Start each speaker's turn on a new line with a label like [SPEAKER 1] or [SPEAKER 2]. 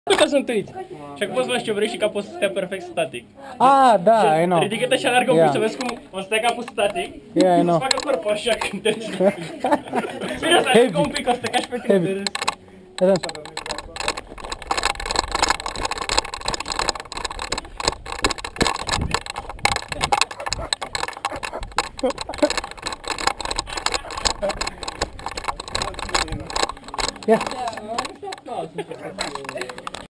[SPEAKER 1] Ca să întâiți. Și acum poți să faci ce vrei și capul să stea perfect static.
[SPEAKER 2] Ah, da, I know.
[SPEAKER 1] Ridică-te și alergă un pic
[SPEAKER 2] Yeah.
[SPEAKER 1] să vezi cum o să stea capul static.
[SPEAKER 2] Yeah, I know.
[SPEAKER 1] Să facă corpul așa când te ridici. Bine, să alergă un pic, o să te cași pe tine de râs.
[SPEAKER 2] Yeah.